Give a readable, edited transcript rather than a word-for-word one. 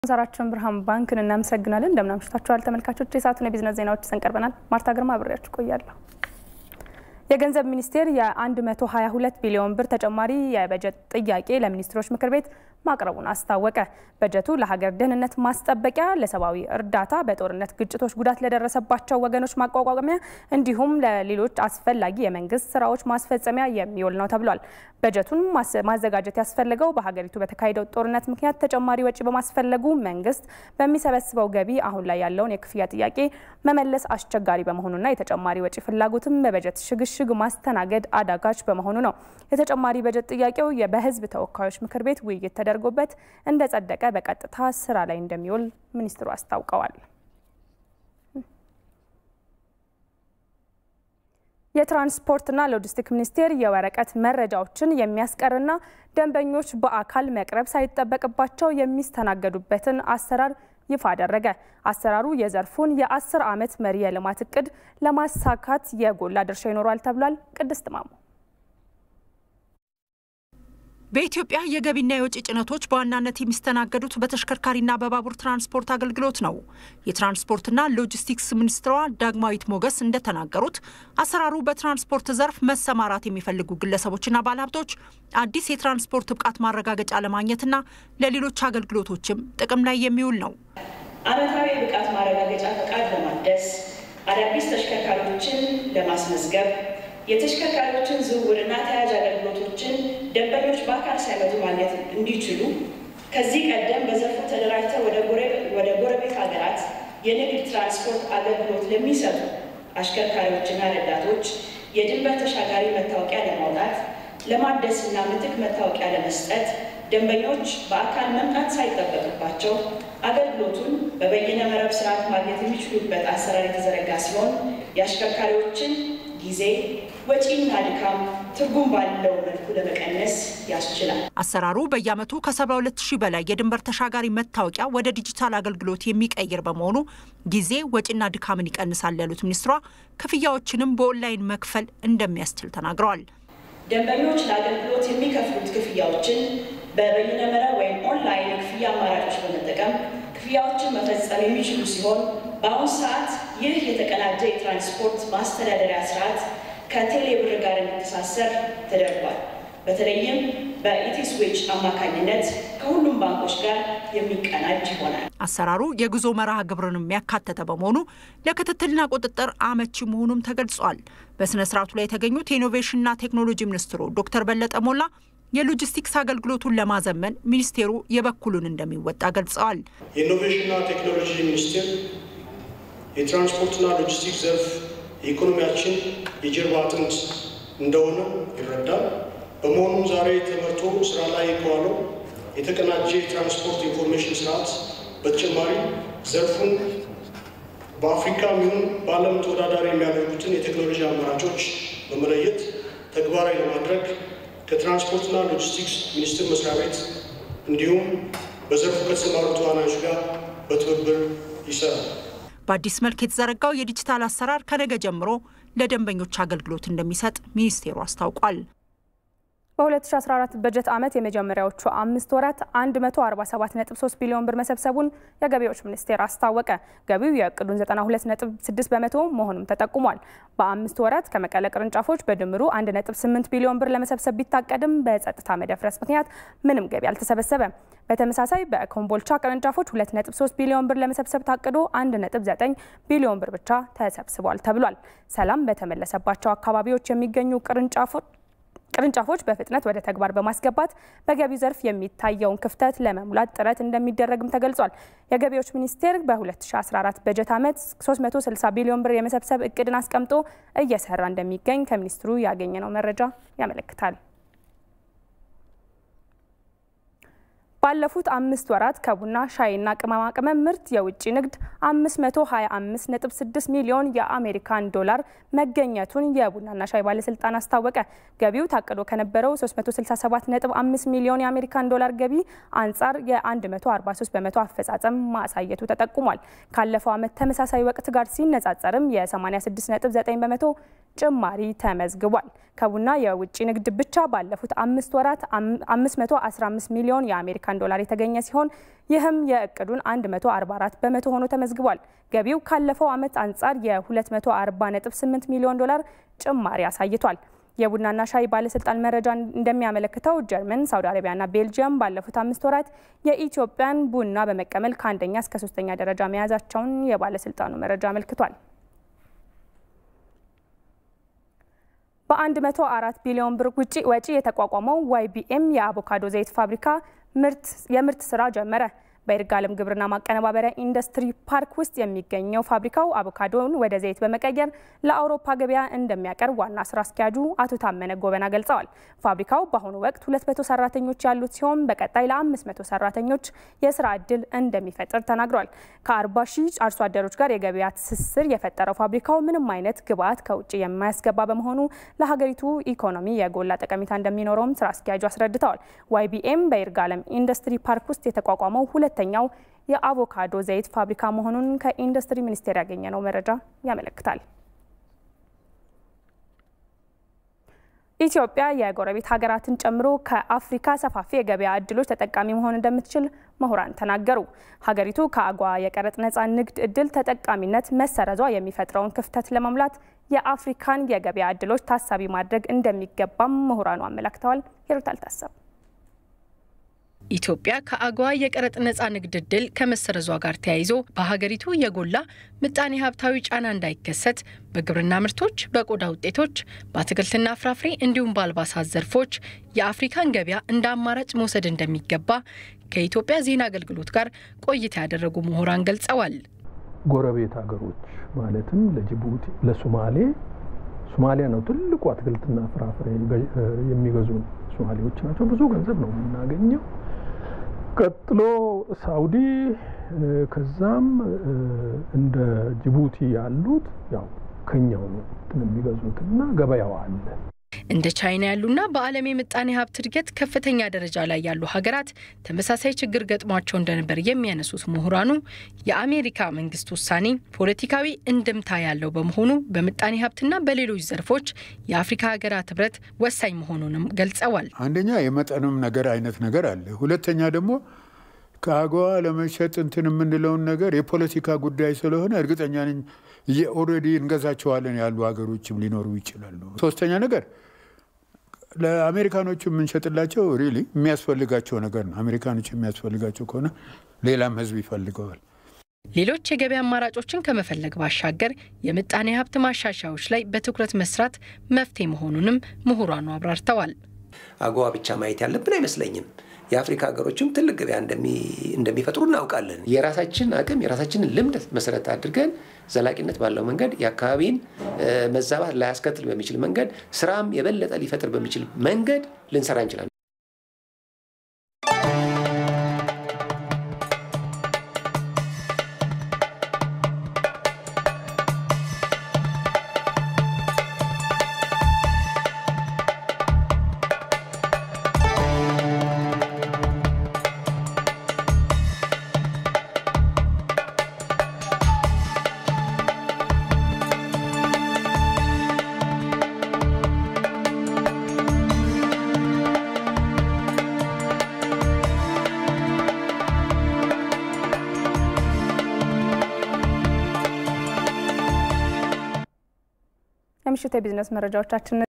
ዛራችን ብርሃን ባንክን እናመሰግናለን እንደምናምሽታችኋል ተመልካቾች የሰዓቱን የቢዝነስ ዜናዎች ሰንቀርበናል ማርታ ግርማ አብሬያችሁ ቆያለሁ የገንዘብ ሚኒስቴር የ122 ቢሊዮን ብር ተጨማሪ የበጀት ጥያቄ ለሚኒስትሮች ምክር ቤት ማቅረቡን አስታወቀ በጀቱ ለሀገር ደህንነት ማስጠበቂያ ለሰባዊ እርዳታ በጦርነት ግጭቶች ጉዳት ለደረሰባቸው ወገኖች ማቋቋሚያ እንዲሁም ለሌሎች አስፈላጊ የመንግስት ስራዎች ማስፈጸሚያ የሚውል ነው ተብሏል በጀቱን ማዘጋጀት ያስፈልገው በሀገሪቱ በተካሄደው ጦርነት ምክንያት ተጨማሪ ወጪ በማስፈለጉ መንግስት በሚሰበስበው ገቢ አሁን ላይ ያለውን የክፍያ ጥያቄ መመለስ አስቸጋሪ በመሆኑና የተጨማሪ ወጪ ፍላጎትም በበጀት ሽግሽግ ማስተናገድ አዳጋች በመሆኑ ነው የተጨማሪ በጀት ጥያቄው በህዝብ ተወካዮች ምክር ቤት ውይይት ተደርጎበት እንደጸደቀ በቀጥታ ስራ ላይ እንደሚውል ሚኒስትሩ አስታውቀዋል የትራንስፖርትና ሎጂስቲክ ሚኒስቴር የወረቀት መረጃዎችን የሚያስቀርና ደንበኞች በአካል መቅረብ ሳይጠበቅባቸው የሚስተናገዱበትን አሰራር ይፋ አደረገ አሰራሩ የዘርፉን የ10 ዓመት መሪ የልማት እቅድ ለማሳካት የጎላ ድርሻ ይኖራል ተብሏል ቅድስት ማሙ በኢትዮጵያ የገቢና የወጪ ጭነቶች በዋናነት የሚስተናገዱት በተሽከርካሪና በባቡር ትራንስፖርት አገልግሎት ነው የትራንስፖርትና ሎጂስቲክስ ሚኒስትሯ ዳግማዊት ሞገስ እንደተናገሩት አሰራሩ በትራንስፖርት ዘርፍ መሰማራት የሚፈልጉ ግለሰቦችና ባለሀብቶች አዲስ የትራንስፖርት ብቃት ማረጋገጫ ለማግኘትና ለሌሎች አገልግሎቶችም ጥቅም ላይ የሚውል ነው ዓመታዊ ብቃት ማረጋገጫ ፈቃድ ለማደስ አዳዲስ ተሽከርካሪዎችን ለማስመዝገብ የተሽከርካሪዎችን ዝውውርና ተያያዥ አገልግሎቶችን ደንበኞች በአካል ሳይመጡ ማግኘት እንዲችሉ ከዚህ ቀደም በዘርፉ ተደራጅተው ወደ ጎረቤት ሀገራት የንግድ ትራንስፖርት አገልግሎት ለሚሰጡ አሽከርካሪዎችና ረዳቶች የድንበር ተሻጋሪ መታወቂያ ለማውጣት ለማደስና ምትክ መታወቂያ ለመስጠት ደንበኞች በአካል መምጣት ሳይጠበቅባቸው አገልግሎቱን በበይነ መረብ ስርዓት ማግኘት የሚችሉበት አሰራር የተዘረጋ ሲሆን የአሽከርካሪዎችን ጊዜ ወጪና ድካም ትርጉም ባለው መልኩ ለመቀነስ ያስችላል አሰራሩ በየዓመቱ ከ72000 በላይ የድንበር ተሻጋሪ መታወቂያ ወደ ዲጂታል አገልግሎት የሚቀየር በመሆኑ ጊዜ ወጪና ድካምን ይቀንሳል ያሉት ሚኒስትሯ ክፍያዎችንም በኦንላይን መክፈል እንደሚያስችል ተናግረዋል ደንበኞች ለአገልግሎት የሚከፍሉት ክፍያዎችን በበይነ መረብ ወይም ኦንላይን ክፍያ አማራጮች በመጠቀም ክፍያዎችን መፈጸም የሚችሉ ሲሆን በአሁኑ ሰዓት ይህ የተቀናጀ የትራንስፖርት ማስተዳደሪያ ስርዓት ከቴሌብር ጋር እንዲተሳሰር ተደርጓል በተለይም በኢቲስዊች አማካኝነት ከሁሉም ባንኮች ጋር የሚቀናጅ ይሆናል አሰራሩ የጉዞ መርሃ ግብርንም ያካተተ በመሆኑ ለክትትልና ቁጥጥር አመቺ መሆኑም ተገልጿል በስነ ስርዓቱ ላይ የተገኙት የኢኖቬሽንና ቴክኖሎጂ ሚኒስትሩ ዶክተር በለጠ ሞላ የሎጂስቲክስ አገልግሎቱን ለማዘመን ሚኒስቴሩ የበኩሉን እንደሚወጣ ገልጸዋል የኢኖቬሽንና ቴክኖሎጂ ሚኒስቴር የትራንስፖርትና ሎጂስቲክስ ዘርፍ የኢኮኖሚያችን የጀርባ አጥንት እንደሆነ ይረዳል በመሆኑም ዛሬ ተመርቶ ስራ ላይ ከዋለው የተቀናጀ የትራንስፖርት ኢንፎርሜሽን ስርዓት በተጨማሪ ዘርፉን በአፍሪካ ሚሆን በዓለም ተወዳዳሪ የሚያደርጉትን የቴክኖሎጂ አማራጮች በመለየት ተግባራዊ ለማድረግ ከትራንስፖርትና ሎጂስቲክስ ሚኒስቴር መስሪያ ቤት እንዲሁም በዘርፉ ከተሰማሩ ተዋናዮች ጋር በትብብር ይሰራል በአዲስ መልክ የተዘረጋው የዲጂታል አሰራር ከነገ ጀምሮ ለደንበኞች አገልግሎት እንደሚሰጥ ሚኒስቴሩ አስታውቋል በ2014 በጀት ዓመት የመጀመሪያዎቹ 5 ወራት 147.3 ቢሊዮን ብር መሰብሰቡን የገቢዎች ሚኒስቴር አስታወቀ ገቢው የእቅዱን 92.6% መሆኑን ተጠቁሟል በ5 ወራት ከመቀለ ቅርንጫፎች በድምሩ 1.8 ቢሊዮን ብር ለመሰብሰብ ቢታቀድም በጸጥታ መደፍረስ ምክንያት ምንም ገቢ አልተሰበሰበም በተመሳሳይ በኮምቦልቻ ቅርንጫፎች 2.3 ቢሊዮን ብር ለመሰብሰብ ታቅዶ 1.9 ቢሊዮን ብር ብቻ ተሰብስቧል ተብሏል ሰላም በተመለሰባቸው አካባቢዎች የሚገኙ ቅርንጫፎች በፍጥነት ወደ ተግባር በማስገባት በገቢ ዘርፍ የሚታየውን ክፍተት ለመሙላት ጥረት እንደሚደረግም ተገልጿል የገቢዎች ሚኒስቴር በ2014 በጀት ዓመት 360 ቢሊዮን ብር የመሰብሰብ እቅድን አስቀምጦ እየሰራ እንደሚገኝ ከሚኒስትሩ ያገኘነው መረጃ ያመለክታል ባለፉት 5 ወራት ከቡና ሻይና ቅመማ ቅመም ምርት የውጪ ንግድ 525.6 ሚሊዮን የአሜሪካን ዶላር መገኘቱን የቡናና ሻይ ባለስልጣን አስታወቀ ገቢው ታቅዶ ከነበረው 367.5 ሚሊዮን የአሜሪካን ዶላር ገቢ አንጻር የ143% አፈጻጸም ማሳየቱ ተጠቁሟል ካለፈው ዓመት ተመሳሳይ ወቅት ጋር ሲነጻጸርም የ86.9% ጭማሪ ተመዝግቧል። ከቡና የውጭ ንግድ ብቻ ባለፉት 5 ወራት 515 ሚሊዮን የአሜሪካን ዶላር የተገኘ ሲሆን ይህም የእቅዱን 144 በመቶ ሆኖ ተመዝግቧል። ገቢው ካለፈው ዓመት አንጻር የ240.8 ሚሊዮን ዶላር ጭማሪ አሳይቷል። የቡናና ሻይ ባለስልጣን መረጃ እንደሚያመለክተው ጀርመን፣ ሳውዲ አረቢያና ቤልጂየም ባለፉት 5 ወራት የኢትዮጵያን ቡና በመቀመል ከአንደኛ እስከ 3ኛ ደረጃ መያዛቸውን የባለስልጣኑ መረጃ አመልክቷል። በ104 ቢሊዮን ብር ወጪ የተቋቋመው YBM የአቮካዶ ዘይት ፋብሪካ የምርት ስራ ጀመረ። በይርጋለም ግብርና ማቀነባበሪያ ኢንዱስትሪ ፓርክ ውስጥ የሚገኘው ፋብሪካው አቮካዶን ወደ ዘይት በመቀየር ለአውሮፓ ገበያ እንደሚያቀርብ ዋና ስራ አስኪያጁ አቶ ታመነ ጎበና ገልጸዋል። ፋብሪካው በአሁኑ ወቅት 200 ሰራተኞች ያሉት ሲሆን በቀጣይ ለ500 ሰራተኞች የስራ ዕድል እንደሚፈጥር ተናግሯል። ከ40 ሺህ አርሶ አደሮች ጋር የገበያ ትስስር የፈጠረው ፋብሪካው ምንም አይነት ግብዓት ከውጭ የማያስገባ በመሆኑ ለሀገሪቱ ኢኮኖሚ የጎላ ጠቀሜታ እንደሚኖረውም ስራ አስኪያጁ አስረድተዋል። YBM በይርጋለም ኢንዱስትሪ ፓርክ ውስጥ የተቋቋመው ሁለተኛው የአቮካዶ ዘይት ፋብሪካ መሆኑን ከኢንዱስትሪ ሚኒስቴር ያገኘነው መረጃ ያመለክታል። ኢትዮጵያ የጎረቤት ሀገራትን ጨምሮ ከአፍሪካ ሰፋፊ የገበያ እድሎች ተጠቃሚ መሆን እንደምትችል ምሁራን ተናገሩ። ሀገሪቱ ከአጓ የቀረጥ ነፃ ንግድ እድል ተጠቃሚነት መሰረዟ የሚፈጥረውን ክፍተት ለመሙላት የአፍሪካን የገበያ እድሎች ታሳቢ ማድረግ እንደሚገባም ምሁራኑ አመልክተዋል። ሄሩታል ታሰብ ኢትዮጵያ ከአጓ የቀረጥ ነፃ ንግድ እድል ከመሰረዟ ጋር ተያይዞ በሀገሪቱ የጎላ ምጣኔ ሀብታዊ ጫና እንዳይከሰት በግብርና ምርቶች፣ በቆዳ ውጤቶች፣ በአትክልትና ፍራፍሬ እንዲሁም በአልባሳት ዘርፎች የአፍሪካን ገበያ እንደ አማራጭ መውሰድ እንደሚገባ ከኢትዮጵያ ዜና አገልግሎት ጋር ቆይታ ያደረጉ ምሁራን ገልጸዋል። ጎረቤት ሀገሮች ማለትም ለጅቡቲ፣ ሶማሊያ ነው ትልቁ አትክልትና ፍራፍሬ የሚገዙ ሶማሌዎች ናቸው። ብዙ ገንዘብ ነው የምናገኘው። ቀጥሎ ሳውዲ፣ ከዛም እንደ ጅቡቲ ያሉት ያው ከኛው ነው የሚገዙትና ገበያው አለ። እንደ ቻይና ያሉና በዓለም የምጣኔ ሀብት እድገት ከፍተኛ ደረጃ ላይ ያሉ ሀገራት ተመሳሳይ ችግር ገጥሟቸው እንደነበር የሚያነሱት ምሁራኑ የአሜሪካ መንግስት ውሳኔ ፖለቲካዊ እንድምታ ያለው በመሆኑ በምጣኔ ሀብትና በሌሎች ዘርፎች የአፍሪካ ሀገራት ህብረት ወሳኝ መሆኑንም ገልጸዋል። አንደኛ የመጠኑም ነገር አይነት ነገር አለ። ሁለተኛ ደግሞ ከአጓ ለመሸጥ እንትን የምንለውን ነገር የፖለቲካ ጉዳይ ስለሆነ እርግጠኛ ነኝ ኦሬዲ እንገዛቸዋለን ያሉ ሀገሮችም ሊኖሩ ይችላሉ። ሶስተኛ ነገር ለአሜሪካኖቹ የምንሸጥላቸው ሪሊ የሚያስፈልጋቸው ነገር ነው። አሜሪካኖቹ የሚያስፈልጋቸው ከሆነ ሌላም ህዝብ ይፈልገዋል። ሌሎች የገበያ አማራጮችን ከመፈለግ ባሻገር የምጣኔ ሀብት ማሻሻያዎች ላይ በትኩረት መስራት መፍትሄ መሆኑንም ምሁራኑ አብራርተዋል። አጓ ብቻ ማየት ያለብን አይመስለኝም። የአፍሪካ ሀገሮችም ትልቅ ገበያ እንደሚፈጥሩ እናውቃለን። የራሳችን አቅም የራሳችንን ልምድ መሰረት አድርገን ዘላቂነት ባለው መንገድ የአካባቢን መዛባት ላያስከትል በሚችል መንገድ ስራም የበለጠ ሊፈጥር በሚችል መንገድ ልንሰራ እንችላለን። የምሽት የቢዝነስ መረጃዎቻችን